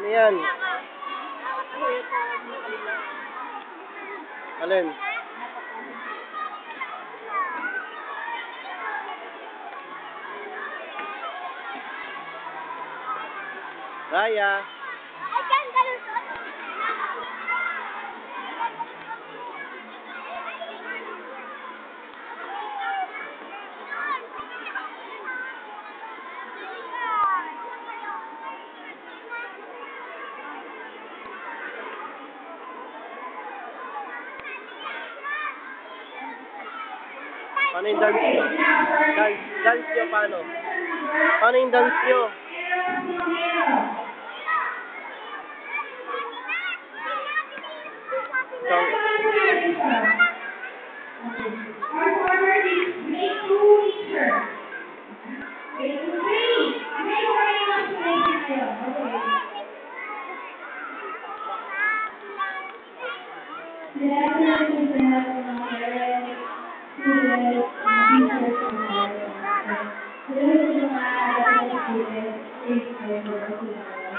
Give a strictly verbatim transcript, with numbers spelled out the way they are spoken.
yan? Alin? Raya. Paano yung dance nyo? Dance, dance nyo paano? Paano yung dance nyo? So, our former is make two teacher. Make two three. Make two three lang sila kayo. Okay. Congratulations to have mga parents, students, teachers, and all. Congratulations to mga students. Thank you for